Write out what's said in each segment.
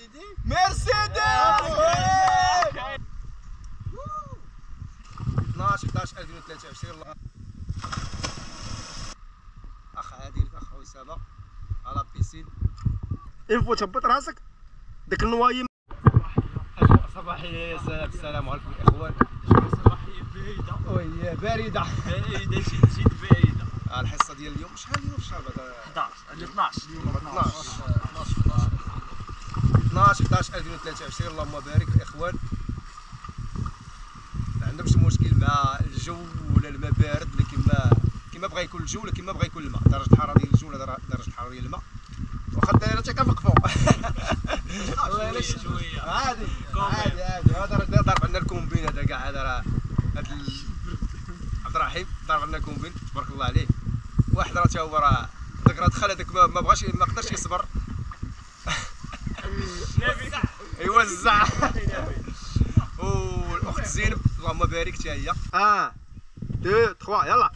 مرسيدس 12/11/2023. الله اخ عادل اخ اسامه على بيسين انفو تهبط راسك داك النوايم. صباحيه يا سلام. السلام عليكم الاخوان. صباحيه بعيده وهي بارده جد بعيده. الحصه ديال اليوم شحال اليوم الشهر بعدا 11 12 12/11/2023. اللهم بارك الاخوان. ما عندهمش مشكل مع الجو ولا الماء بارد، لكن كما بغى يكون الجو ولا كما بغى يكون الماء. درجه الحراره ديال الجو ولا درجه الحراره ديال الماء واخا الدايره حتى كنوقفوا شويه عادي. هذا ضرب عندنا الكومبين. هذا كاع هذا راه عبد الرحيم ضرب عندنا الكومبين تبارك الله عليه. واحد راه تا هو راه داك راه دخل هذاك ما بغاش ما قدرش يصبر يوزع. والاخت زينب اللهم بارك حتى هي. 1 2 3 يلا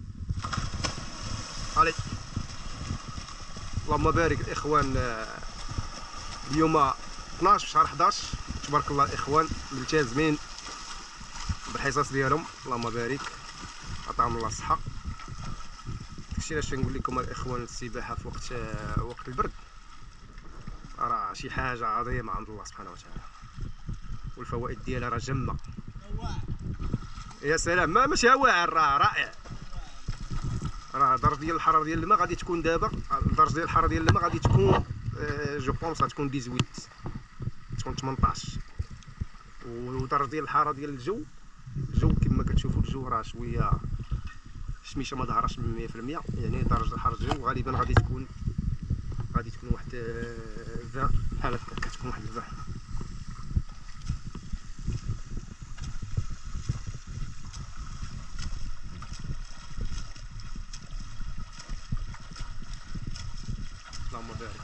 علي. اللهم بارك الاخوان. اليوم 12 شهر 11 تبارك الله الاخوان ملتزمين بالحصص ديالهم. اللهم بارك عطاهم الله الصحه. داكشي علاش نقول لكم الاخوان السباحه في وقت البرد راه شي حاجه عظيمه عند الله سبحانه وتعالى، والفوائد ديالها راه جمه. يا سلام ماشي واعر راه رائع. راه درجه ديال الحراره ديال الماء غادي تكون دابا، درجه ديال الحراره ديال الماء غادي تكون جو بونس غتكون 18 تكون 18. ودرجه ديال الحراره ديال الجو كما كتشوفوا الجو راه شويه الشميشه ما ظهرش 100%. يعني درجه الحراره الجو غالبا غادي تكون واحد 20 بحال هكا. كتكون واحد 20. اللهم بارك.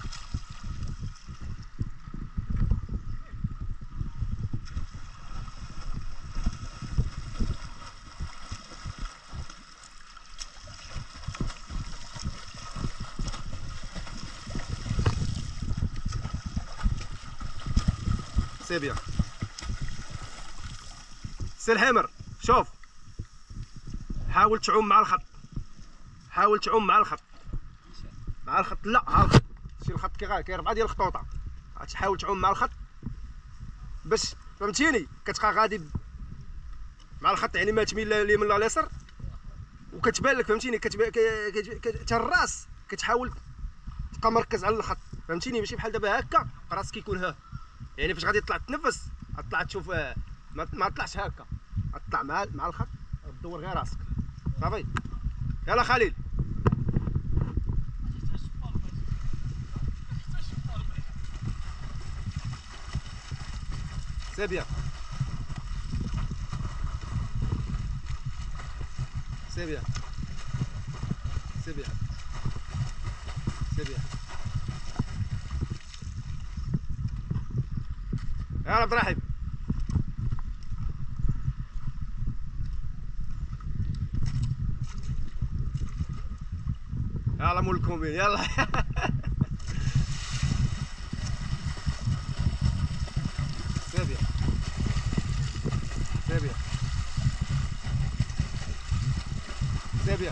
سي بيان سي الحمر. شوف حاول تعوم مع الخط، حاول تعوم مع الخط. لا ها الخط شي الخط كاين 4 ديال الخطوطه. غتحاول تعوم مع الخط باش فهمتيني كتبقى غادي مع الخط، يعني ما تميل اليمين ولا اليسار وكتبان لك فهمتيني. حتى الراس كتحاول تبقى مركز على الخط فهمتيني. ماشي بحال دابا هكا راسك كيكون ها، يعني فاش غادي تطلع تنفس غتطلع تشوف ما طلعش هكا، غتطلع مع الخط دور غير راسك صافي. يلا خليل. سي بيان سي بيان سي بيان سي بيان. يا عبد الرحيم يلا مول الكومبين يلا. سي بيان سي بيان سي بيان.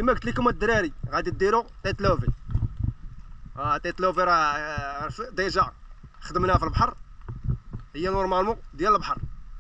كما قلت لكم الدراري غادي ديروا تيت لوفي. تيت لوفي راه ديجا خدمناها في البحر، هي نورمالمون ديال البحر.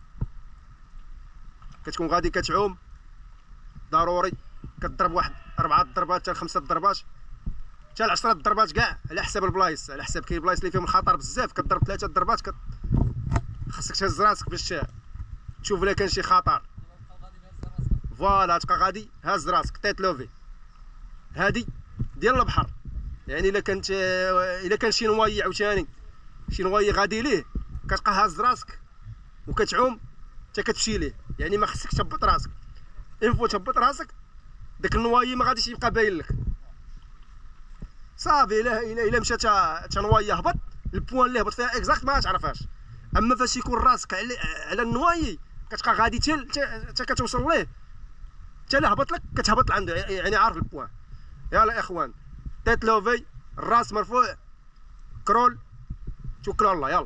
كتكون غادي كتعوم ضروري كتضرب واحد 4 ضربات حتى 5 ضربات حتى 10 ضربات كاع على حساب البلايص، على حساب كاين بلايص اللي فيهم الخطر بزاف كضرب 3 ضربات خاصك تهز راسك باش تشوف الا كان شي خطر. فوالا تبقى غادي هاز راسك. تيت لوفي هادي ديال البحر، يعني الا كان شي نواي عاوتاني شي نواي غادي ليه كتبقى هاز راسك وكتعوم حتى كتمشي ليه، يعني ما خصكش تهبط راسك. انفو تهبط راسك داك النواي ما غاديش يبقى باين لك صافي. الا مشى تا نواي هبط البوان اللي هبط فيها اكزاكت ما تعرفهاش. اما فاش يكون راسك على النواي كتبقى غادي حتى كتوصل ليه، حتى لا هبط لك كتهبط لعنده، يعني عارف البوان. يلا اخوان تيت لوفي، الراس مرفوع، كرول، توكلوا على الله. يلا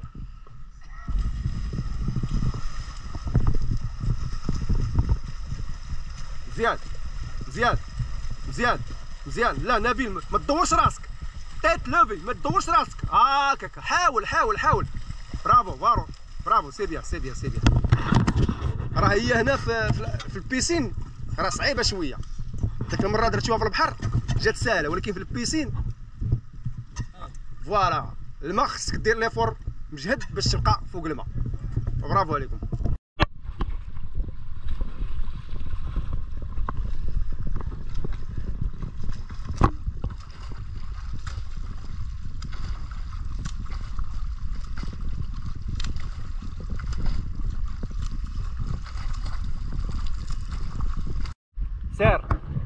مزيان مزيان مزيان مزيان. لا نبيل ما تدورش راسك. تيت لوفي ما تدورش راسك. هاكاك حاول حاول حاول. برافو برافو. سي بيان سي بيان سي بيان. راه هي هنا في البيسين راه صعيبه شويه. ديك المره درتوها في البحر جات ساهله، ولكن في البيسين فوالا الماء خصك دير ليفور مجهد باش تبقى فوق الماء. برافو عليكم. سير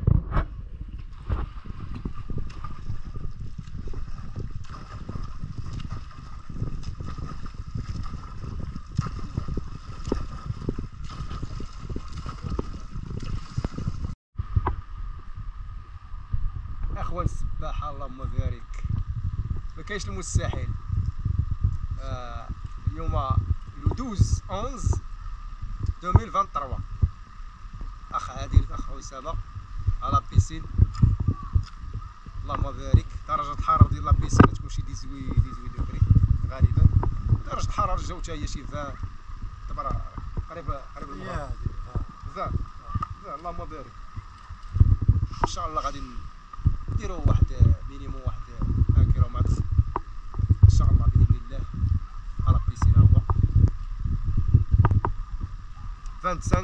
اخوان السباحه اللهم بارك ما كاينش المستحيل. اليوم لو 12/11/2023 اخ عادل الاخ اسامه على بيسين اللهم بارك. درجه الحراره ديال لا بيسين تكون شي 18 دوغري غالبا. درجه الحراره الجو حتى هي شي 20 دابا راه قريب المغرب. 20 اللهم بارك. ان شاء الله غادي نديرو واحد مينيموم واحد 1 كيلومتر ان شاء الله باذن الله على بيسين. هو 25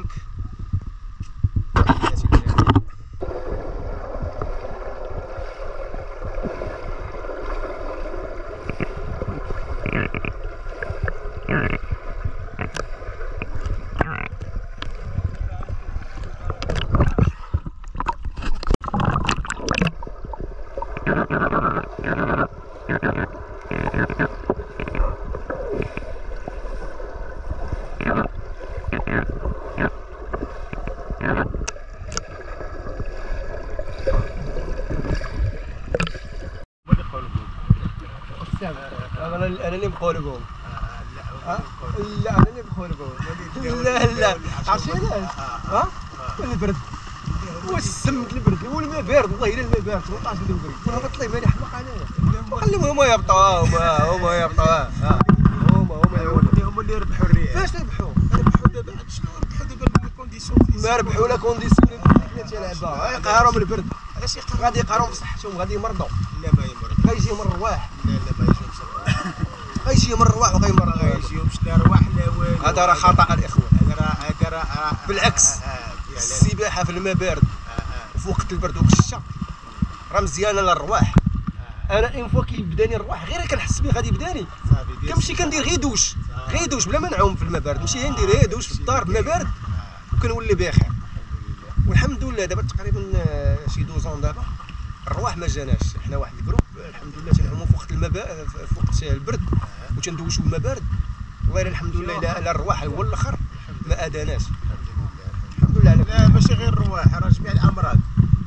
انا اللي مقولبهم. لا انا اللي مقولبهم. لا عرفتي علاش؟ البرد والسمك البرد والماء بارد. والله الا الماء بارد 18 دوغري وهبط لي ماني حماق انايا. خليهم هما يهبطوا هما يهبطوا هما اللي ربحوا الريال. فاش ربحوا دابا شنو ربحوا دابا الكونديسيون؟ ما ربحوا لا كونديسيون تاع لعبه يقهرهم البرد. علاش يقهرهم؟ غادي يقهرهم بصحتهم غادي يمرضوا. لا ما يمرض غيجيهم الرواح. لا ما يجيهمش الرواح. غيجيهم الرواح وغيمرض. ما يجيهمش لا رواح لا والو. هذا راه خطا الاخوه. هذا راه بالعكس السباحه في الماء بارد في وقت البرد والشتا راه مزيانه للرواح. انا اون فوا كيبداني الرواح غير كنحس به غادي يبداني كنمشي كندير غير دوش بلا ما نعوم في الماء بارد. نمشي ندير غير دوش في الدار بالماء بارد وكنولي بخير والحمد لله. دابا تقريبا شي 12 دابا الرواح ما جاناش. حنا واحد الجروب الحمد لله تنعوموا في وقت الماء في وقت البرد وتندوشوا الماء بارد. والله الحمد لله الا الرواح هو الاخر ما اداناش الحمد لله. لا ماشي غير الرواح، راه جميع الامراض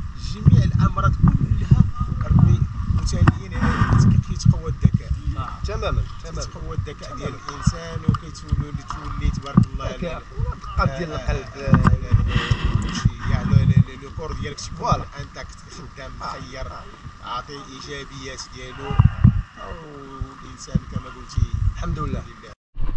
كلها ربي متاليين كيتقوى الذكاء. تماما كيتقوى الذكاء ديال الانسان وكيتولي تبارك الله القلب ديال القلب يعني الباركور ديالك تكون فوالا. انتاكت خدام مخير عاطي الايجابيات ديالو والانسان كما قلتي الحمد لله. لله.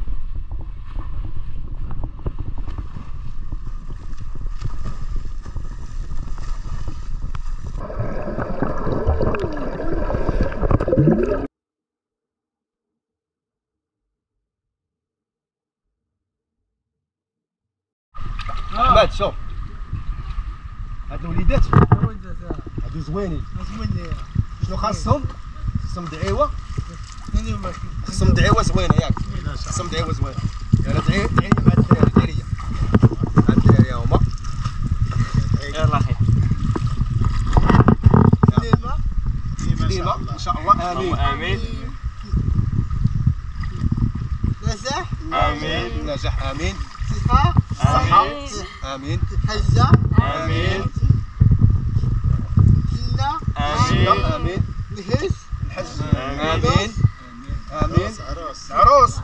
احمد شوف هادو وليدات هادو زوينين شنو خاصهم؟ خاصهم دعيوه خاصهم دعيوه زوينه ياك خاصهم دعيوه زوينه يلا دعي مع الدراري ديريا مع الدراري هما يلا خير. ديما ان شاء الله امين امين نجاح امين نجاح امين صحة صحه امين امين حجة امين جنة امين امين الهش الحج امين امين امين عروس عروس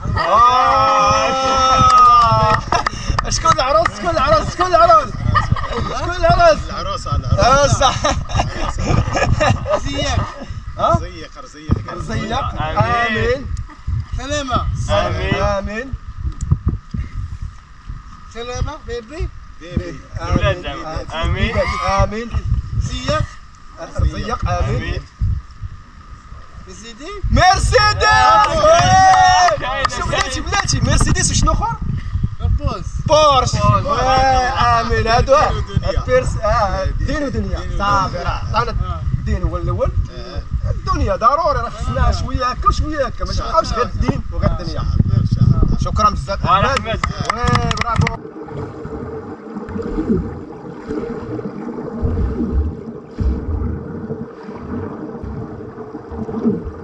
شكون العروس شكون العروس شكون العروس شكون العروس العروسه العروسه صح زيك ها رزيق زينب امين سلامة امين امين سلامة بيبي بيبي الولاد امين امين زيك رزيق امين امين سيدي مرسيدس شو بلاتي مرسيدس وشنو اخر ربوز بورش بورش. امين هادو دين ودنيا. بيرس دين ودنيا صافي راه عطانا الدين هو الاول الدنيا ضروري راه خصنا شويه هكا وشويه هكا ما تبقاوش غير الدين وغير الدنيا ان شاء الله. شكرا بزاف وعلى احمد أحمد. برافو